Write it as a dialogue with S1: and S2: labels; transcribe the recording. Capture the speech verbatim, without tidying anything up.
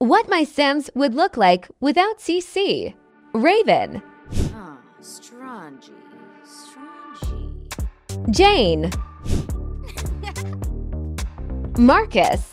S1: What my Sims would look like without C C. Raven.
S2: Ah, Strangy, Strangy.
S1: Jane. Marcus.